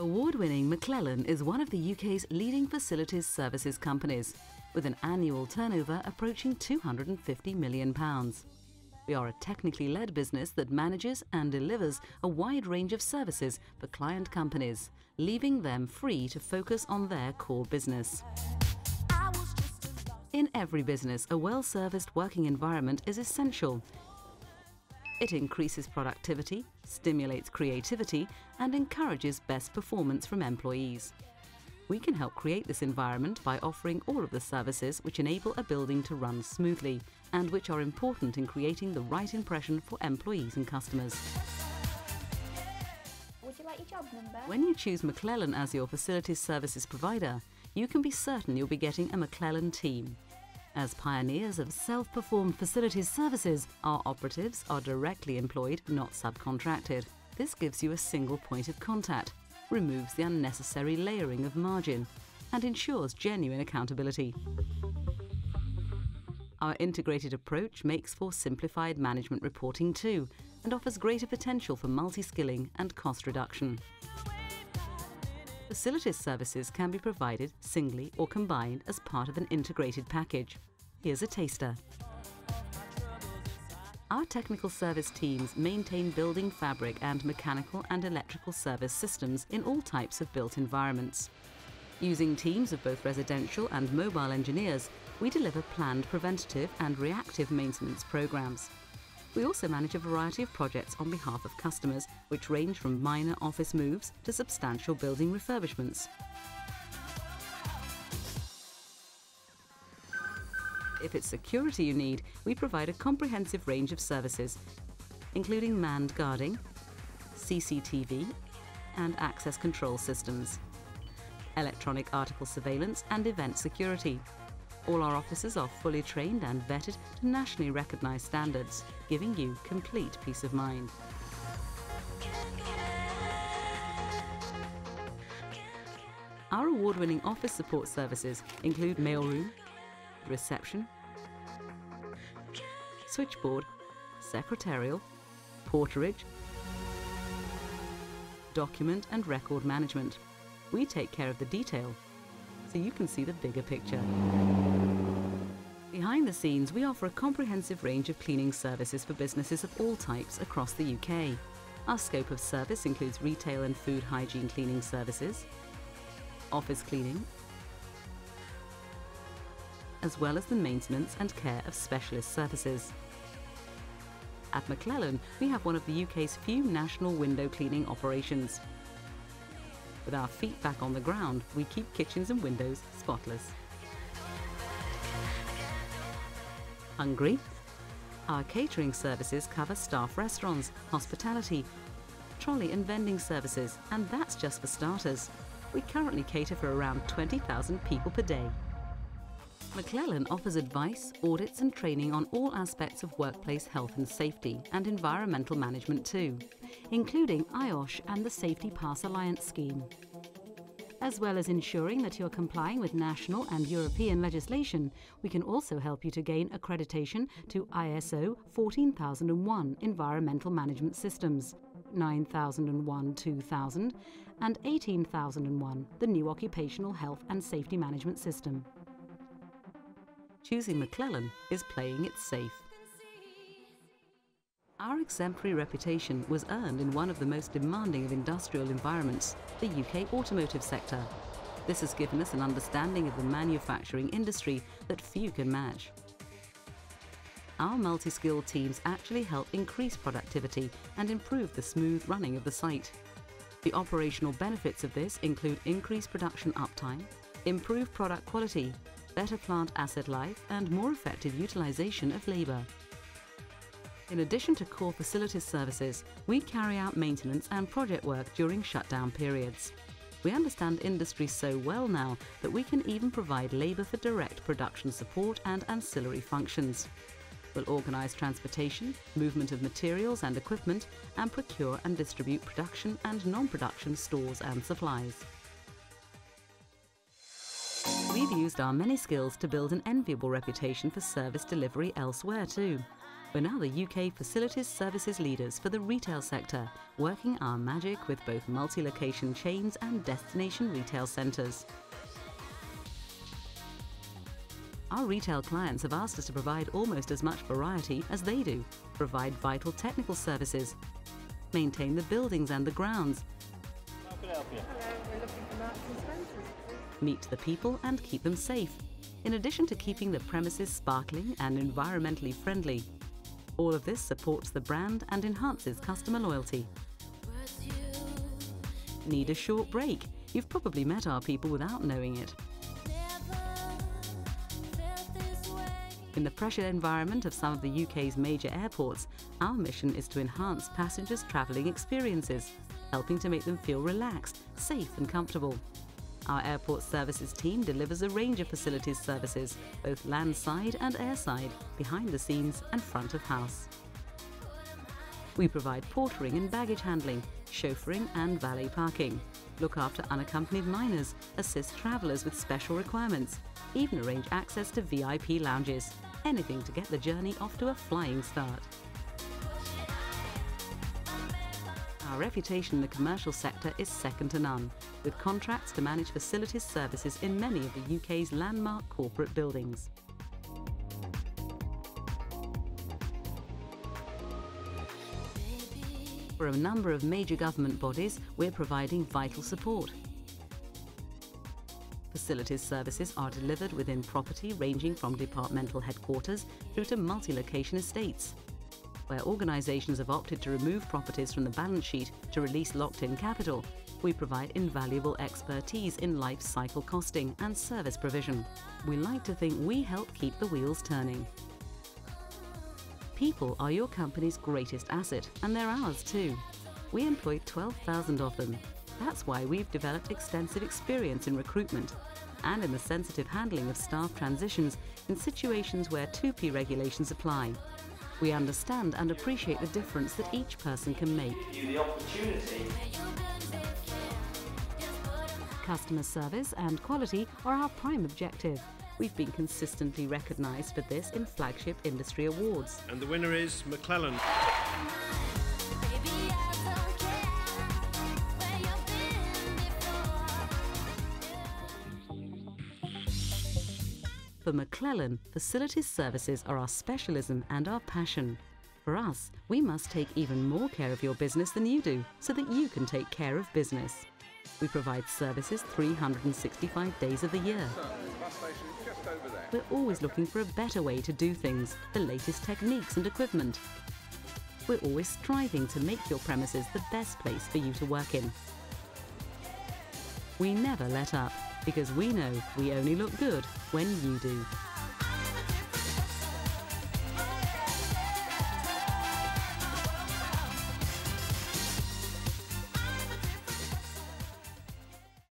Award-winning MacLellan is one of the UK's leading facilities services companies, with an annual turnover approaching £250 million. We are a technically led business that manages and delivers a wide range of services for client companies, leaving them free to focus on their core business. In every business, a well-serviced working environment is essential. It increases productivity, stimulates creativity, and encourages best performance from employees. We can help create this environment by offering all of the services which enable a building to run smoothly and which are important in creating the right impression for employees and customers. Would you like your job number? When you choose MacLellan as your facilities services provider, you can be certain you'll be getting a MacLellan team. As pioneers of self-performed facilities services, our operatives are directly employed, not subcontracted. This gives you a single point of contact, removes the unnecessary layering of margin, and ensures genuine accountability. Our integrated approach makes for simplified management reporting too, and offers greater potential for multi-skilling and cost reduction. Facilities services can be provided singly or combined as part of an integrated package. Here's a taster. Our technical service teams maintain building fabric and mechanical and electrical service systems in all types of built environments. Using teams of both residential and mobile engineers, we deliver planned preventative and reactive maintenance programs. We also manage a variety of projects on behalf of customers, which range from minor office moves to substantial building refurbishments. If it's security you need, we provide a comprehensive range of services, including manned guarding, CCTV, and access control systems, electronic article surveillance and event security. All our officers are fully trained and vetted to nationally recognised standards, giving you complete peace of mind. Our award-winning office support services include mailroom, reception, switchboard, secretarial, porterage, document and record management. We take care of the detail, so you can see the bigger picture. Behind the scenes, we offer a comprehensive range of cleaning services for businesses of all types across the UK. Our scope of service includes retail and food hygiene cleaning services, office cleaning, as well as the maintenance and care of specialist services. At MacLellan, we have one of the UK's few national window cleaning operations. With our feet back on the ground, we keep kitchens and windows spotless. Hungry? Our catering services cover staff restaurants, hospitality, trolley and vending services, and that's just for starters. We currently cater for around 20,000 people per day. MacLellan offers advice, audits and training on all aspects of workplace health and safety and environmental management too, including IOSH and the Safety Pass Alliance scheme. As well as ensuring that you're complying with national and European legislation, we can also help you to gain accreditation to ISO 14001 Environmental Management Systems, 9001-2000 and 18001, the new Occupational Health and Safety Management System. Choosing MacLellan is playing it safe. Our exemplary reputation was earned in one of the most demanding of industrial environments, the UK automotive sector. This has given us an understanding of the manufacturing industry that few can match. Our multi-skilled teams actually help increase productivity and improve the smooth running of the site. The operational benefits of this include increased production uptime, improved product quality, better plant asset life, and more effective utilisation of labour. In addition to core facilities services, we carry out maintenance and project work during shutdown periods. We understand industry so well now that we can even provide labour for direct production support and ancillary functions. We'll organise transportation, movement of materials and equipment, and procure and distribute production and non-production stores and supplies. We've used our many skills to build an enviable reputation for service delivery elsewhere too. We're now the UK facilities services leaders for the retail sector, working our magic with both multi-location chains and destination retail centres. Our retail clients have asked us to provide almost as much variety as they do, provide vital technical services, maintain the buildings and the grounds, How can I help you? Hello, we're looking for Marks and Spencer's. meet the people and keep them safe, in addition to keeping the premises sparkling and environmentally friendly. All of this supports the brand and enhances customer loyalty. Need a short break? You've probably met our people without knowing it. In the pressure environment of some of the UK's major airports, our mission is to enhance passengers' travelling experiences, helping to make them feel relaxed, safe and comfortable. Our airport services team delivers a range of facilities services, both landside and airside, behind the scenes and front of house. We provide portering and baggage handling, chauffeuring and valet parking, look after unaccompanied minors, assist travellers with special requirements, even arrange access to VIP lounges. Anything to get the journey off to a flying start. Our reputation in the commercial sector is second to none, with contracts to manage facilities services in many of the UK's landmark corporate buildings. For a number of major government bodies, we're providing vital support. Facilities services are delivered within property ranging from departmental headquarters through to multi-location estates. Where organisations have opted to remove properties from the balance sheet to release locked-in capital, we provide invaluable expertise in life cycle costing and service provision. We like to think we help keep the wheels turning. People are your company's greatest asset, and they're ours too. We employ 12,000 of them. That's why we've developed extensive experience in recruitment and in the sensitive handling of staff transitions in situations where 2P regulations apply. We understand and appreciate the difference that each person can make. The opportunity. Customer service and quality are our prime objective. We've been consistently recognised for this in flagship industry awards. And the winner is MacLellan. For MacLellan, facilities services are our specialism and our passion. For us, we must take even more care of your business than you do, so that you can take care of business. We provide services 365 days of the year. We're always looking for a better way to do things, the latest techniques and equipment. We're always striving to make your premises the best place for you to work in. We never let up, because we know we only look good when you do.